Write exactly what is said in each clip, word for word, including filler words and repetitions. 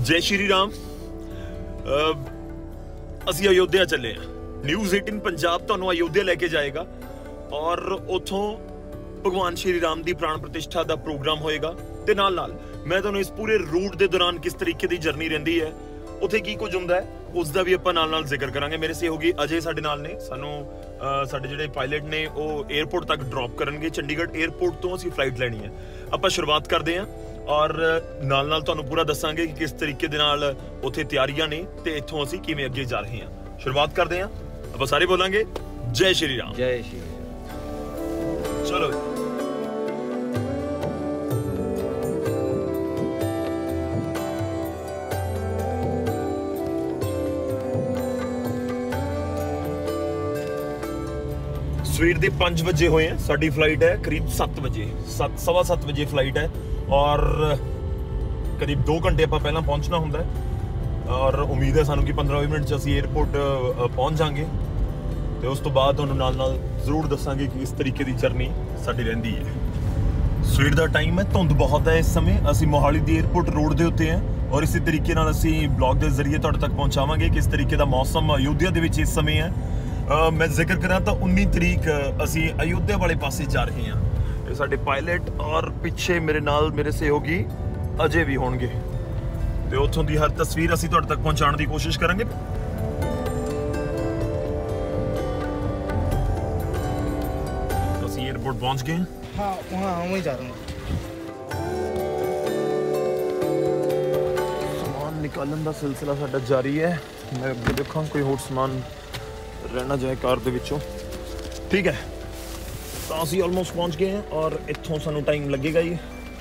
जय श्री राम। ਅਸੀਂ अयोध्या ਚੱਲੇ ਆ। न्यूज़ अठारह पंजाब ਤੁਹਾਨੂੰ अयोध्या लेके जाएगा और ਉੱਥੋਂ भगवान श्री राम ਦੀ प्राण प्रतिष्ठा ਦਾ ਪ੍ਰੋਗਰਾਮ ਹੋਏਗਾ ਤੇ ਨਾਲ ਨਾਲ ਮੈਂ ਤੁਹਾਨੂੰ ਇਸ ਪੂਰੇ ਰੂਟ ਦੇ ਦੌਰਾਨ ਕਿਸ ਤਰੀਕੇ ਦੀ ਜਰਨੀ ਰਹਿੰਦੀ ਹੈ, ਉੱਥੇ ਕੀ ਕੁਝ ਹੁੰਦਾ ਹੈ, ਉਸ ਦਾ ਵੀ ਆਪਾਂ ਨਾਲ ਨਾਲ ਜ਼ਿਕਰ ਕਰਾਂਗੇ। ਮੇਰੇ ਸਹਿਯੋਗੀ ਅਜੇ ਸਾਡੇ ਨਾਲ ਨੇ। ਸਾਨੂੰ ਸਾਡੇ ਜਿਹੜੇ ਪਾਇਲਟ ਨੇ ਉਹ 에ਅਰਪੋਰਟ ਤੱਕ ਡ੍ਰੌਪ ਕਰਨਗੇ। ਚੰਡੀਗੜ੍ਹ 에ਅਰਪੋਰਟ ਤੋਂ ਅਸੀਂ ਫਲਾਈਟ ਲੈਣੀ ਹੈ। ਆਪਾਂ ਸ਼ੁਰੂਆਤ ਕਰਦੇ ਹਾਂ और नाल नाल तुहानू पूरा दसांगे कि किस तरीके दे नाल उत्थे तैयारियां ने ते इत्थों असीं किवें अगे जा रहे हैं। शुरुआत करते हैं, आपां सारे बोलांगे जय श्री राम। जय श्री राम। चलो सवेर दे पांच बजे होए हैं। साडी फ्लाइट है करीब सत्त बजे, सत्त सवा सत्त बजे फ्लाइट है और करीब दो घंटे आप पहला पहुंचना होंगे और उम्मीद है सानू कि पंद्रह बीस मिनट असीं एयरपोर्ट पहुंच जाएंगे। तो उस तो बाद तुहानू नाल नाल जरूर दसांगे कि इस तरीके की जर्नी साडी रहिंदी है। सवेर दा टाइम है, धुंध बहुत है इस समय। असीं मोहाली दी एयरपोर्ट रोड दे उत्ते हैं और इसी तरीके नाल असीं ब्लॉग के जरिए तुहाडे तक पहुंचावांगे किस तरीके का मौसम अयोध्या दे विच इस समय है। आ, मैं जिक्र करा तो उन्नीस तरीक असीं अयोध्या वाले पासे जा रहे हैं। ये साडे पायलट और पिछे मेरे नाल मेरे सहयोगी अजय भी होणगे ते उत्थों दी हर तस्वीर असीं तुहाडे तक पहुंचाउण दी कोशिश करांगे। असीं एयरपोर्ट पहुंच गए हैं। हाँ वहाँ वहीं जा रहा हूँ। समान निकालन दा सिलसिला साडा जारी है। मैं अगे देखा कोई होर समान रहना जाए कार दे विचों। ठीक है, तो असीं ऑलमोस्ट पहुंच गए हैं और इत्थों सानू टाइम लगेगा ही।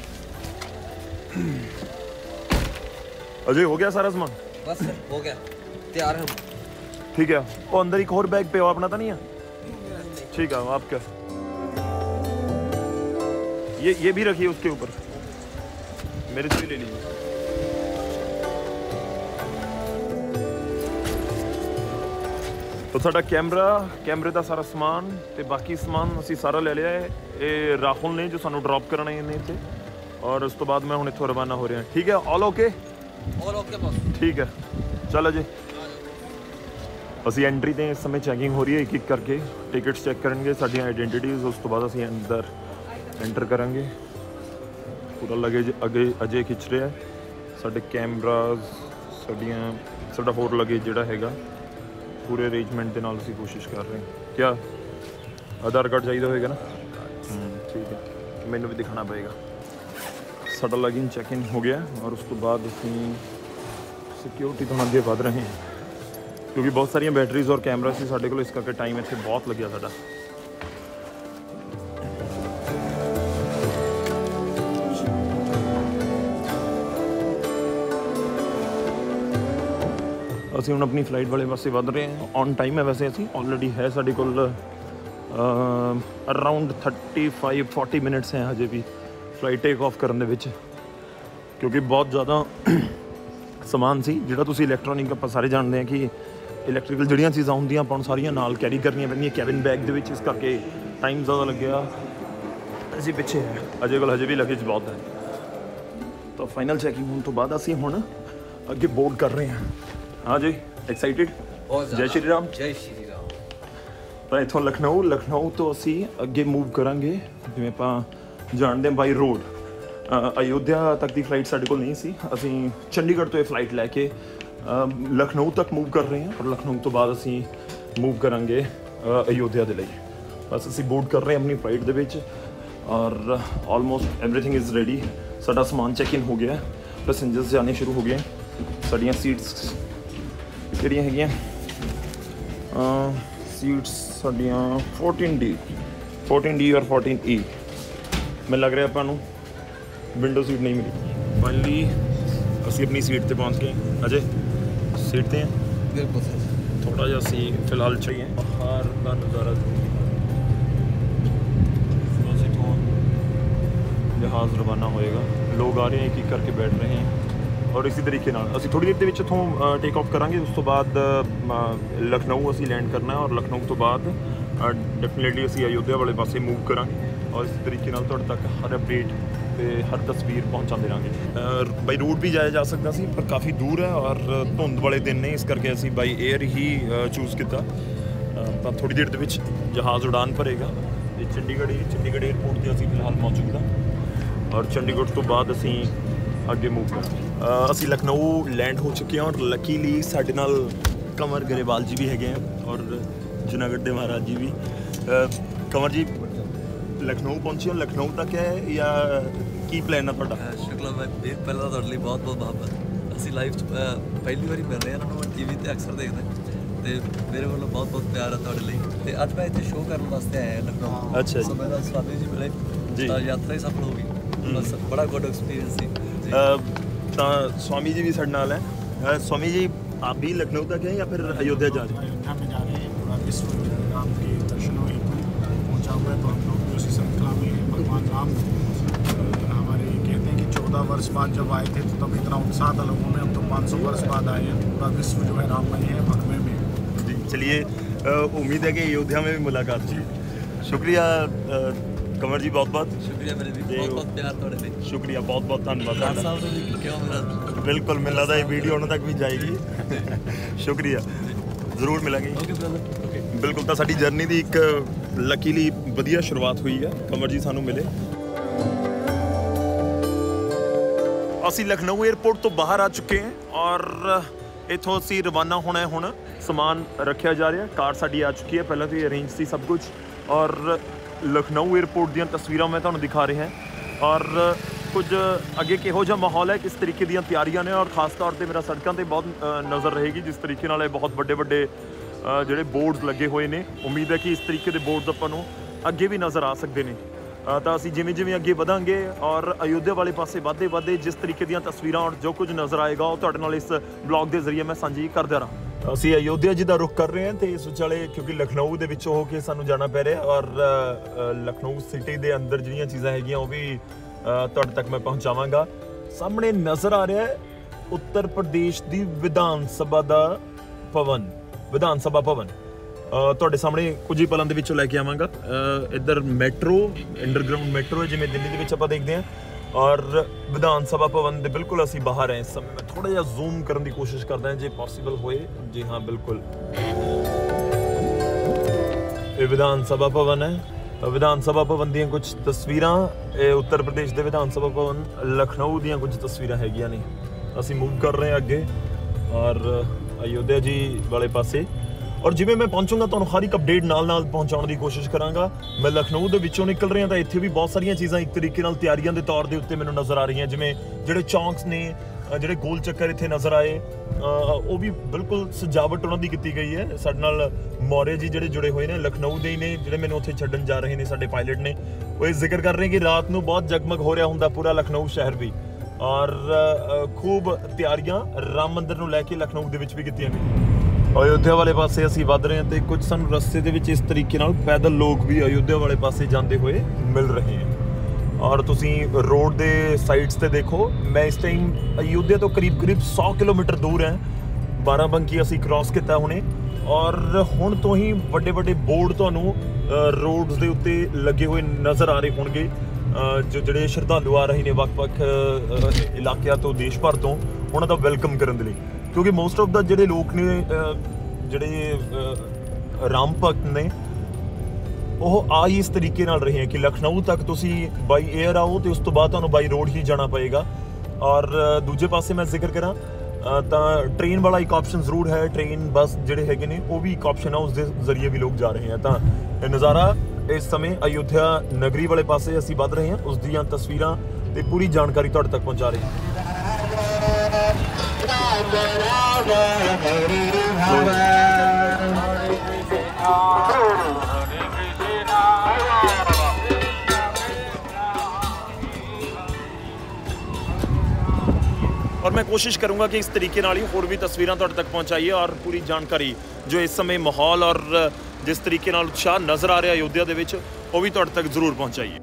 अजय हो गया सारा सामान? बस हो गया, तैयार है। ठीक है, वो अंदर एक और बैग पे हो, अपना तो नहीं है? ठीक है, आप क्या ये ये भी रखिए उसके ऊपर, मेरे से भी ले लीजिए। तो साडा कैमरा कैमरे का सारा समान ते बाकी समान असीं सारा ले लिया है। ये राहुल ने जो सानू ड्रॉप करना है इत्थे और उस तो बाद मैं हुण इत्थों रवाना हो रहा। ठीक है, all okay? All okay boss. ठीक है, चल अजय। असीं एंट्री ते इस समय चैकिंग हो रही है, एक एक करके टिकट्स चैक करेंगे, साडी आइडेंटिटीज़। उस तो बाद असीं अंदर एंटर करांगे। पूरा लगेज अगे अजय खिंच रहा है। साडे कैमराज साडियां साडा होर लगेज जिहड़ा हैगा पूरे अरेंजमेंट के नाल असीं कोशिश कर रहे हैं। क्या आधार कार्ड चाहिए होएगा ना? ठीक है, मैनू भी दिखाना पड़ेगा। साडा लॉगिन चैक इन हो गया और उस तो बाद असीं सिक्योरिटी तो अगे वध रहे हैं क्योंकि बहुत सारिया बैटरीज और कैमरा सी साडे कोल, इस करके टाइम इत्थे बहुत लग्या साडा। ਅਸੀਂ ਹੁਣ ਆਪਣੀ ਫਲਾਈਟ ਵਾਲੇ ਪਾਸੇ ਵੱਧ ਰਹੇ ਹਾਂ। ਔਨ ਟਾਈਮ ਹੈ ਵੈਸੇ, ਅਸੀਂ ਆਲਰੇਡੀ ਹੈ ਸਾਡੇ ਕੋਲ around thirty five forty minutes ਹੈ ਹਜੇ ਵੀ ਫਲਾਈਟ ਟੇਕ ਆਫ ਕਰਨ ਦੇ ਵਿੱਚ, ਕਿਉਂਕਿ ਬਹੁਤ ਜ਼ਿਆਦਾ ਸਮਾਨ ਸੀ ਜਿਹੜਾ ਤੁਸੀਂ ਇਲੈਕਟ੍ਰੋਨਿਕ ਆਪਾਂ ਸਾਰੇ ਜਾਣਦੇ ਹਾਂ ਕਿ ਇਲੈਕਟ੍ਰੀਕਲ ਜਿਹੜੀਆਂ ਚੀਜ਼ਾਂ ਹੁੰਦੀਆਂ ਆਪਾਂ ਨੂੰ ਸਾਰੀਆਂ ਨਾਲ ਕੈਰੀ ਕਰਨੀਆਂ ਪੈਂਦੀਆਂ ਕੈਬਿਨ ਬੈਗ ਦੇ ਵਿੱਚ, ਇਸ ਕਰਕੇ ਟਾਈਮ ਜ਼ਿਆਦਾ ਲੱਗਿਆ। ਅਸੀਂ ਪਿੱਛੇ ਹੈ, ਅਜੇ ਕੋਲ ਹਜੇ ਵੀ ਲਗੇਜ ਬਹੁਤ ਹੈ। ਤਾਂ ਫਾਈਨਲ ਚੈਕਿੰਗ ਹੋਣ ਤੋਂ ਬਾਅਦ ਅਸੀਂ ਹੁਣ ਅੱਗੇ ਬੋਰਡ ਕਰ ਰਹੇ ਹਾਂ। हाँ जी, एक्साइटेड? जय श्री राम। जय श्री राम। तो इत्थों लखनऊ लखनऊ तो असी अगे मूव करांगे जिवें आपां जाणदे हां बाई रोड। अयोध्या तक की फ्लाइट साडे कोल नहीं सी, असी चंडीगढ़ तो ये फ्लाइट लैके लखनऊ तक मूव कर रहे हैं और लखनऊ तो बाद असी मूव करांगे अयोध्या दे लई। बस असी बोर्ड कर रहे हैं अपनी फ्लाइट दे विच और ऑलमोस्ट एवरीथिंग इज़ रेडी। साडा समान चैक इन हो गया, पैसेंजर्स जाने शुरू हो गए। साडियां सीट्स ਕਿਹੜੀਆਂ ਹੈਗੀਆਂ? ਸੀਟਸ ਸਾਡੀਆਂ फोurटीन डी फोurटीन डी और फोurटीन ई। ਮੈਨੂੰ ਲੱਗ ਰਿਹਾ ਆਪਾਂ ਨੂੰ ਵਿੰਡੋ ਸੀਟ ਨਹੀਂ ਮਿਲੀ। ਫਾਈਨਲੀ ਅਸੀਂ ਆਪਣੀ ਸੀਟ ਤੇ ਪਹੁੰਚ ਗਏ। ਅਜੇ ਸੀਟ ਤੇ ਹਾਂ? ਬਿਲਕੁਲ ਸਰ। ਥੋੜਾ ਜਿਹਾ ਅਸੀਂ ਫਿਲਹਾਲ ਚਾਹੀਏ ਬਾਹਰ ਦਾ ਨਜ਼ਾਰਾ। ਅਸੀਂ ਤੋਂ ਜਹਾਜ਼ ਰਵਾਨਾ ਹੋਏਗਾ, ਲੋਕ ਆ ਰਹੇ हैं, एक एक करके बैठ रहे हैं और इसी तरीके नाल असीं थोड़ी देर दे विच इत्थों टेक ऑफ करांगे। उस तो बाद लखनऊ असीं लैंड करना है और लखनऊ तो बाद डेफिनेटली असीं अयोध्या वाले पासे मूव करांगे और इस तरीके नाल तुहाडे तक हर अपडेट ਤੇ ਹਰ ਤਸਵੀਰ ਪਹੁੰਚਾਉਂਦੇ ਰਹਾਂਗੇ। ਬਾਈ ਰੋਡ ਵੀ ਜਾਇਆ ਜਾ ਸਕਦਾ ਸੀ ਪਰ ਕਾਫੀ ਦੂਰ ਹੈ ਔਰ ਧੁੰਦ ਵਾਲੇ ਦਿਨ ਨੇ, ਇਸ ਕਰਕੇ ਅਸੀਂ ਬਾਈ 에ਅਰ ਹੀ ਚੂਜ਼ ਕੀਤਾ। ਤਾਂ ਥੋੜੀ ਦੇਰ ਦੇ ਵਿੱਚ ਜਹਾਜ਼ ਉਡਾਨ ਭਰੇਗਾ ਤੇ ਚੰਡੀਗੜ੍ਹ ਚੰਡੀਗੜ੍ਹ 에ਅਰਪੋਰਟ ਤੇ ਅਸੀਂ ਫਿਲਹਾਲ ਮੌਜੂਦ ਹਾਂ ਔਰ ਚੰਡੀਗੜ੍ਹ ਤੋਂ ਬਾਅਦ ਅਸੀਂ ਅੱਗੇ ਮੂਵ ਕਰਾਂਗੇ। ਅਸੀਂ ਲਖਨਊ ਲੈਂਡ ਹੋ ਚੁੱਕੇ ਹਾਂ ਔਰ ਲੱਕੀਲੀ ਸਾਡੇ ਨਾਲ कंवर गरेवाल जी भी है और जूनागढ़ के महाराज जी भी। कंवर जी लखनऊ पहुंचे हो, लखनऊ तक है या की प्लान है ਤੁਹਾਡਾ? शुक्ला भाई ਵੀਰ ਪਹਿਲਾਂ ਤੁਹਾਡੇ ਲਈ ਬਹੁਤ ਬਹੁਤ ਮੁਹੱਬਤ। ਅਸੀਂ ਲਾਈਵ ਪਹਿਲੀ ਵਾਰੀ ਮਿਲ ਰਹੇ ਹਾਂ, ਇਹਨਾਂ ਨੂੰ ਟੀਵੀ ਤੇ ਅਕਸਰ ਦੇਖਦੇ ਤੇ ਮੇਰੇ ਵੱਲੋਂ ਬਹੁਤ ਬਹੁਤ ਪਿਆਰ ਹੈ ਤੁਹਾਡੇ ਲਈ ਤੇ ਅੱਜ ਮੈਂ ਇੱਥੇ ਸ਼ੋਅ ਕਰਨ ਵਾਸਤੇ ਆਇਆ ਹਾਂ ਲਖਨਊ। ਅੱਛਾ ਜੀ। ਸੋ ਮੇਰਾ ਸਵਾਮੀ ਜੀ ਮਿਲੇ ਜੀ ਤਾਂ ਯਾਤਰਾ ਹੀ ਸਫਲ ਹੋ ਗਈ। ਬਸ ਬੜਾ ਗੁੱਡ ਐਕਸਪੀਰੀਅੰਸ ਸੀ ਜੀ। ਤਾਂ स्वामी जी भी ਸਾਡੇ ਨਾਲ है। स्वामी जी आप भी लखनऊ तक हैं या फिर अयोध्या जा रहे हैं? अयोध्या में जा रहे हैं, पूरा विश्व राम के दर्शनों हेतु पहुँचा हुआ है, तो हम लोग भी उसी श्रृंखला में हैं। भगवान राम हमारे कहते हैं कि चौदह वर्ष बाद जब आए थे तो तब इतना उत्साह था लोगों में, अब तो पाँच सौ वर्ष बाद आए हैं। पूरा विश्व जो है राममय है, भगवे में है जी। चलिए उम्मीद है कि अयोध्या में भी मुलाकात जी। शुक्रिया कंवर जी, बहुत बहुत शुक्रिया मेरे भी बहुत बहुत प्यार ਤੁਹਾਡੇ ਲਈ। शुक्रिया, बहुत बहुत धन्यवाद ਡਾਕਟਰ ਸਾਹਿਬ ਨੂੰ ਵੀ ਕਿਉਂ ਮੇਰਾ बिल्कुल मिल रहा था, ये वीडियो उन्होंने तक भी जाएगी। शुक्रिया, ਜ਼ਰੂਰ ਮਿਲਾਂਗੇ। Okay brother okay. ਬਿਲਕੁਲ, ਤਾਂ ਸਾਡੀ ਜਰਨੀ ਦੀ ਇੱਕ ਲੱਕੀਲੀ ਵਧੀਆ ਸ਼ੁਰੂਆਤ ਹੋਈ ਹੈ। ਕੰਵਰ ਜੀ ਸਾਨੂੰ ਮਿਲੇ। ਅਸੀਂ ਲਖਨਊ 에ਅਰਪੋਰਟ ਤੋਂ ਬਾਹਰ ਆ ਚੁੱਕੇ ਹਾਂ ਔਰ ਇੱਥੋਂ ਅਸੀਂ ਰਵਾਨਾ ਹੋਣਾ ਹੈ। ਹੁਣ ਸਮਾਨ ਰੱਖਿਆ ਜਾ ਰਿਹਾ, ਕਾਰ ਸਾਡੀ ਆ ਚੁੱਕੀ ਹੈ, ਪਹਿਲਾਂ ਤੋਂ ਹੀ ਅਰੇਂਜ ਸੀ ਸਭ ਕੁਝ ਔਰ ਲਖਨਊ 에ਅਰਪੋਰਟ ਦੀਆਂ ਤਸਵੀਰਾਂ ਮੈਂ ਤੁਹਾਨੂੰ ਦਿਖਾ ਰਿਹਾ ਔਰ ਕੁਝ ਅੱਗੇ ਕਿਹੋ ਜਿਹਾ ਮਾਹੌਲ ਹੈ, ਕਿਸ ਤਰੀਕੇ ਦੀਆਂ ਤਿਆਰੀਆਂ ਨੇ ਔਰ ਖਾਸ ਤੌਰ ਤੇ ਮੇਰਾ ਸੜਕਾਂ ਤੇ ਬਹੁਤ ਨਜ਼ਰ ਰਹੇਗੀ ਜਿਸ ਤਰੀਕੇ ਨਾਲ ਇਹ ਬਹੁਤ ਵੱਡੇ ਵੱਡੇ ਜਿਹੜੇ ਬੋਰਡਸ ਲੱਗੇ ਹੋਏ ਨੇ। ਉਮੀਦ ਹੈ ਕਿ ਇਸ ਤਰੀਕੇ ਦੇ ਬੋਰਡਸ ਆਪਾਂ ਨੂੰ ਅੱਗੇ ਵੀ ਨਜ਼ਰ ਆ ਸਕਦੇ ਨੇ। ਤਾਂ ਅਸੀਂ ਜਿਵੇਂ ਜਿਵੇਂ ਅੱਗੇ ਵਧਾਂਗੇ ਔਰ ਅਯੋਧਿਆ ਵਾਲੇ ਪਾਸੇ ਵੱਧਦੇ ਵੱਧਦੇ ਜਿਸ ਤਰੀਕੇ ਦੀਆਂ ਤਸਵੀਰਾਂ ਔਰ ਜੋ ਕੁਝ ਨਜ਼ਰ ਆਏਗਾ ਉਹ ਤੁਹਾਡੇ ਨਾਲ ਇਸ ਬਲੌਗ ਦੇ ਜ਼ਰੀਏ ਮੈਂ ਸਾਂਝੀ ਕਰਦਾ ਰਹਾਂ। ਅਸੀਂ ਅਯੋਧਿਆ ਜੀ ਦਾ ਰੁਖ ਕਰ ਰਹੇ ਹਾਂ ਤੇ ਇਸ ਵਿਚਾਲੇ ਕਿਉਂਕਿ ਲਖਨਊ ਦੇ ਵਿੱਚੋਂ ਹੋ ਕੇ ਸਾਨੂੰ ਜਾਣਾ ਪੈ ਰਿਹਾ ਔਰ ਲਖਨਊ ਸਿਟੀ ਦੇ ਅੰਦਰ ਜਿਹੜੀਆਂ ਚੀਜ਼ਾਂ ਹੈਗੀਆਂ ਉਹ ਵੀ ਤੁਹਾਡੇ ਤੱਕ ਮੈਂ ਪਹੁੰਚਾਵਾਂਗਾ। ਸਾਹਮਣੇ ਨਜ਼ਰ ਆ ਰਿਹਾ ਹੈ ਉੱਤਰ ਪ੍ਰਦੇਸ਼ ਦੀ ਵਿਧਾਨ ਸਭਾ ਦਾ ਭਵਨ, ਵਿਧਾਨ ਸਭਾ ਭਵਨ ਤੁਹਾਡੇ ਸਾਹਮਣੇ ਕੁਝ ਹੀ ਪਲਾਂ ਦੇ ਵਿੱਚੋਂ ਲੈ ਕੇ ਆਵਾਂਗਾ। ਇੱਧਰ ਮੈਟਰੋ, ਅੰਡਰਗਰਾਊਂਡ ਮੈਟਰੋ ਹੈ ਜਿਵੇਂ ਦਿੱਲੀ ਦੇ ਵਿੱਚ ਆਪਾਂ ਦੇਖਦੇ ਹਾਂ ਔਰ ਵਿਧਾਨ ਸਭਾ ਭਵਨ ਦੇ ਬਿਲਕੁਲ ਅਸੀਂ ਬਾਹਰ ਹਾਂ ਇਸ ਸਮੇਂ। ਮੈਂ ਥੋੜਾ ਜਿਹਾ ਜ਼ੂਮ ਕਰਨ ਦੀ ਕੋਸ਼ਿਸ਼ ਕਰਦਾ ਹਾਂ ਜੇ ਪੋਸੀਬਲ ਹੋਏ। ਜੀ ਹਾਂ, ਬਿਲਕੁਲ ਇਹ ਵਿਧਾਨ ਸਭਾ ਭਵਨ ਹੈ। ਵਿਧਾਨ ਸਭਾ ਭਵਨ ਦੀਆਂ ਕੁਝ ਤਸਵੀਰਾਂ, ਇਹ ਉੱਤਰ ਪ੍ਰਦੇਸ਼ ਦੇ ਵਿਧਾਨ ਸਭਾ ਭਵਨ ਲਖਨਊ ਦੀਆਂ ਕੁਝ ਤਸਵੀਰਾਂ ਹੈਗੀਆਂ ਨੇ। ਅਸੀਂ ਮੂਵ ਕਰ ਰਹੇ ਹਾਂ ਅੱਗੇ ਔਰ ਅਯੋਧਿਆ ਜੀ ਵਾਲੇ ਪਾਸੇ ਔਰ ਜਿਵੇਂ ਮੈਂ ਪਹੁੰਚੂੰਗਾ ਤੁਹਾਨੂੰ ਹਰ ਇੱਕ ਅਪਡੇਟ ਨਾਲ ਨਾਲ ਪਹੁੰਚਾਉਣ ਦੀ ਕੋਸ਼ਿਸ਼ ਕਰਾਂਗਾ। ਮੈਂ ਲਖਨਊ ਦੇ ਵਿੱਚੋਂ ਨਿਕਲ ਰਿਹਾ ਤਾਂ ਇੱਥੇ ਵੀ ਬਹੁਤ ਸਾਰੀਆਂ ਚੀਜ਼ਾਂ ਇੱਕ ਤਰੀਕੇ ਨਾਲ ਤਿਆਰੀਆਂ ਦੇ ਤੌਰ ਦੇ ਉੱਤੇ ਮੈਨੂੰ ਨਜ਼ਰ ਆ ਰਹੀਆਂ, ਜਿਵੇਂ ਜਿਹੜੇ ਚੌਂਕਸ ਨੇ, ਜਿਹੜੇ ਗੋਲ ਚੱਕਰ ਇੱਥੇ ਨਜ਼ਰ ਆਏ ਉਹ ਵੀ ਬਿਲਕੁਲ ਸਜਾਵਟ ਉਹਨਾਂ ਦੀ ਕੀਤੀ ਗਈ ਹੈ। ਸਾਡੇ ਨਾਲ ਮੌਰਯ ਜੀ ਜਿਹੜੇ ਜੁੜੇ ਹੋਏ ਨੇ, ਲਖਨਊ ਦੇ ਹੀ ਨੇ, ਜਿਹੜੇ ਮੈਨੂੰ ਉੱਥੇ ਛੱਡਣ ਜਾ ਰਹੇ ਨੇ, ਸਾਡੇ ਪਾਇਲਟ ਨੇ। ਉਹ ਇਹ ਜ਼ਿਕਰ ਕਰ ਰਹੇ ਕਿ ਰਾਤ ਨੂੰ ਬਹੁਤ ਜਗਮਗ ਹੋ ਰਿਹਾ ਹੁੰਦਾ ਪੂਰਾ ਲਖਨਊ ਸ਼ਹਿਰ ਵੀ ਔਰ ਖੂਬ ਤਿਆਰੀਆਂ ਰਾਮ ਮੰਦਿਰ ਨੂੰ ਲੈ ਕੇ ਲਖਨਊ ਦੇ ਵਿੱਚ ਵੀ ਕੀਤੀਆਂ ਗਈਆਂ। ਅਯੋਧਿਆ ਵਾਲੇ ਪਾਸੇ ਅਸੀਂ ਵੱਧ ਰਹੇ ਹਾਂ ਤੇ ਕੁਝ ਸਾਨੂੰ ਰਸਤੇ ਦੇ ਵਿੱਚ ਇਸ ਤਰੀਕੇ ਨਾਲ ਪੈਦਲ ਲੋਕ ਵੀ ਅਯੋਧਿਆ ਵਾਲੇ ਪਾਸੇ ਜਾਂਦੇ ਹੋਏ ਮਿਲ ਰਹੇ ਹਨ ਔਰ ਤੁਸੀਂ ਰੋਡ ਦੇ ਸਾਈਡਸ ਤੇ ਦੇਖੋ। ਮੈਂ ਇਸ ਟਾਈਮ ਅਯੋਧਿਆ ਤੋਂ ਕਰੀਬ ਕਰੀਬ ਸੌ ਕਿਲੋਮੀਟਰ ਦੂਰ ਹਾਂ। ਬਾਰਾਬੰਕੀ ਅਸੀਂ ਕ੍ਰਾਸ ਕੀਤਾ ਹੁਣੇ ਔਰ ਹੁਣ ਤੋਂ ਹੀ ਵੱਡੇ ਵੱਡੇ ਬੋਰਡ ਤੁਹਾਨੂੰ ਰੋਡਸ ਦੇ ਉੱਤੇ ਲੱਗੇ ਹੋਏ ਨਜ਼ਰ ਆ ਰਹੇ ਹੋਣਗੇ ਜੋ ਜਿਹੜੇ ਸ਼ਰਧਾਲੂ ਆ ਰਹੇ ਨੇ ਵੱਖ-ਵੱਖ ਇਲਾਕਿਆਂ ਤੋਂ, ਦੇਸ਼ ਭਰ ਤੋਂ, ਉਹਨਾਂ ਦਾ ਵੈਲਕਮ ਕਰਨ ਦੇ ਲਈ। ਕਿਉਂਕਿ ਮੋਸਟ ਆਫ ਦਾ ਜਿਹੜੇ ਲੋਕ ਨੇ, ਜਿਹੜੇ ਰਾਮ ਭਗਤ ਨੇ, ਉਹ ਆ ਹੀ ਇਸ ਤਰੀਕੇ ਨਾਲ ਰਹੇ ਹੈ ਕਿ ਲਖਨਊ ਤੱਕ ਤੁਸੀਂ ਬਾਈ 에ਅਰ ਆਓ ਤੇ ਉਸ ਤੋਂ ਬਾਅਦ ਤੁਹਾਨੂੰ ਬਾਈ ਰੋਡ ਹੀ ਜਾਣਾ ਪਏਗਾ। ਔਰ ਦੂਜੇ ਪਾਸੇ ਮੈਂ ਜ਼ਿਕਰ ਕਰਾਂ ਤਾਂ ਟ੍ਰੇਨ ਵਾਲਾ ਇੱਕ ਆਪਸ਼ਨ ਜ਼ਰੂਰ ਹੈ। ਟ੍ਰੇਨ ਬੱਸ ਜਿਹੜੇ ਹੈਗੇ ਨੇ ਉਹ ਵੀ ਇੱਕ ਆਪਸ਼ਨ ਆ, ਉਸ ਦੇ ਜ਼ਰੀਏ ਵੀ ਲੋਕ ਜਾ ਰਹੇ ਹੈ। ਤਾਂ ਇਹ ਨਜ਼ਾਰਾ ਇਸ ਸਮੇਂ ਅਯੋਧਿਆ ਨਗਰੀ ਵਾਲੇ ਪਾਸੇ ਅਸੀਂ ਵੱਧ ਰਹੇ ਹਾਂ, ਉਸ ਦੀਆਂ ਤਸਵੀਰਾਂ ਤੇ ਪੂਰੀ ਜਾਣਕਾਰੀ ਤੁਹਾਡੇ ਤੱਕ ਪਹੁੰਚਾ ਰਹੇ ਹਾਂ। और मैं कोशिश करूंगा कि इस तरीके नाल ही होर भी तस्वीरां तुहाडे तक पहुंचाइए और पूरी जानकारी जो इस समय माहौल और जिस तरीके नाल उत्साह नज़र आ रहा अयोध्या दे विच वो भी तुहाडे तक जरूर पहुंचाइए।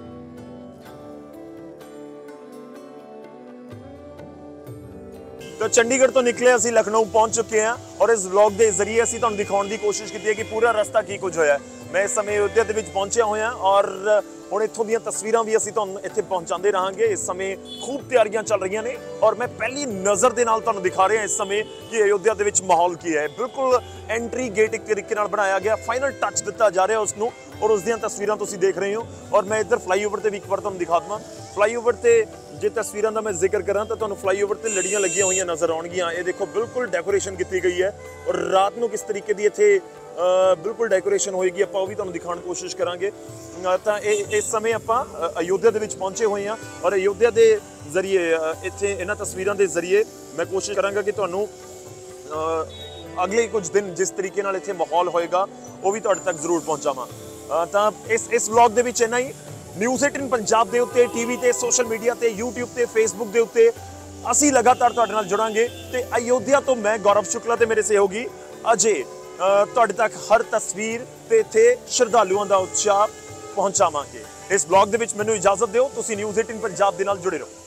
तो चंडीगढ़ तो निकले असीं लखनऊ पहुंच चुके हैं और इस व्लॉग के जरिए असीं तुहानूं दिखाउण दी कोशिश की है कि पूरा रस्ता की कुछ होया। मैं इस समय अयोध्या ਦੇ ਵਿੱਚ ਪਹੁੰਚਿਆ ਹੋਇਆ ਔਰ ਹੁਣ ਇੱਥੋਂ ਦੀਆਂ ਤਸਵੀਰਾਂ ਵੀ ਅਸੀਂ ਤੁਹਾਨੂੰ ਇੱਥੇ ਪਹੁੰਚਾਉਂਦੇ ਰਹਾਂਗੇ। ਇਸ ਸਮੇਂ ਖੂਬ ਤਿਆਰੀਆਂ ਚੱਲ ਰਹੀਆਂ ਨੇ ਔਰ ਮੈਂ ਪਹਿਲੀ ਨਜ਼ਰ ਦੇ ਨਾਲ ਤੁਹਾਨੂੰ ਦਿਖਾ ਰਿਹਾ ਇਸ ਸਮੇਂ ਕਿ ਅਯੋਧਿਆ ਦੇ ਵਿੱਚ ਮਾਹੌਲ ਕੀ ਹੈ। ਬਿਲਕੁਲ ਐਂਟਰੀ ਗੇਟ ਇੱਕ ਤਰੀਕੇ ਨਾਲ ਬਣਾਇਆ ਗਿਆ, ਫਾਈਨਲ ਟੱਚ ਦਿੱਤਾ ਜਾ ਰਿਹਾ ਉਸ ਨੂੰ ਔਰ ਉਸ ਦੀਆਂ ਤਸਵੀਰਾਂ ਤੁਸੀਂ ਦੇਖ ਰਹੇ ਹੋ। ਔਰ ਮੈਂ ਇੱਧਰ ਫਲਾਈਓਵਰ ਤੇ ਵੀ ਇੱਕ ਵਾਰ ਤੁਹਾਨੂੰ ਦਿਖਾ ਦਵਾਂ। ਫਲਾਈਓਵਰ ਤੇ ਜੇ ਤਸਵੀਰਾਂ ਦਾ ਮੈਂ ਜ਼ਿਕਰ ਕਰਾਂ ਤਾਂ ਤੁਹਾਨੂੰ ਫਲਾਈਓਵਰ ਤੇ ਲੜੀਆਂ ਲੱਗੀਆਂ ਹੋਈਆਂ ਨਜ਼ਰ ਆਉਣਗੀਆਂ। ਇਹ ਦੇਖੋ ਬਿਲਕੁਲ ਡੈਕੋਰੇਸ਼ਨ ਕੀਤੀ ਗਈ ਹੈ ਔਰ ਰਾਤ ਨੂੰ ਕਿਸ ਤਰੀਕੇ ਦੀ ਇੱਥੇ ਬਿਲਕੁਲ ਡੈਕੋਰੇਸ਼ਨ ਹੋਏਗੀ ਆਪਾਂ ਉਹ ਵੀ ਤੁਹਾਨੂੰ ਦਿਖਾਉਣ ਦੀ ਕੋਸ਼ਿਸ਼ ਕਰਾਂਗੇ। ਤਾਂ ਇਹ ਇਸ ਸਮੇਂ ਆਪਾਂ ਅਯੋਧਿਆ ਦੇ ਵਿੱਚ ਪਹੁੰਚੇ ਹੋਏ ਹਾਂ ਔਰ ਅਯੋਧਿਆ ਦੇ ਜ਼ਰੀਏ ਇੱਥੇ ਇਹਨਾਂ ਤਸਵੀਰਾਂ ਦੇ ਜ਼ਰੀਏ ਮੈਂ ਕੋਸ਼ਿਸ਼ ਕਰਾਂਗਾ ਕਿ ਤੁਹਾਨੂੰ ਅਗਲੇ ਕੁਝ ਦਿਨ ਜਿਸ ਤਰੀਕੇ ਨਾਲ ਇੱਥੇ ਮਾਹੌਲ ਹੋਏਗਾ ਉਹ ਵੀ ਤੁਹਾਡੇ ਤੱਕ ਜ਼ਰੂਰ ਪਹੁੰਚਾਵਾਂ। ਤਾਂ ਇਸ ਇਸ ਵਲੌਗ ਦੇ ਵਿੱਚ ਇੰਨਾ ਹੀ। ਨਿਊਜ਼ ਅਠਾਰਾਂ ਪੰਜਾਬ ਦੇ ਉੱਤੇ ਟੀਵੀ ਤੇ ਸੋਸ਼ਲ ਮੀਡੀਆ ਤੇ YouTube ਤੇ Facebook ਦੇ ਉੱਤੇ ਅਸੀਂ ਲਗਾਤਾਰ ਤੁਹਾਡੇ ਨਾਲ ਜੁੜਾਂਗੇ ਤੇ ਅਯੋਧਿਆ ਤੋਂ ਮੈਂ ਗੌਰਵ ਸ਼ੁਕਲਾ ਤੇ ਮੇਰੇ ਸਹਿਯੋਗੀ ਅਜੇ ਤੁਹਾਡੇ ਤੱਕ ਹਰ ਤਸਵੀਰ ਤੇ ਇੱਥੇ ਸ਼ਰਧਾਲੂਆਂ ਦਾ ਉਤਸ਼ਾਹ ਪਹੁੰਚਾਵਾਂਗੇ। ਇਸ ਵਲੌਗ ਦੇ ਵਿੱਚ ਮੈਨੂੰ ਇਜਾਜ਼ਤ ਦਿਓ। ਤੁਸੀਂ ਨਿਊਜ਼ ਅਠਾਰਾਂ ਪੰਜਾਬ ਦੇ ਨਾਲ ਜੁੜੇ ਰਹੋ।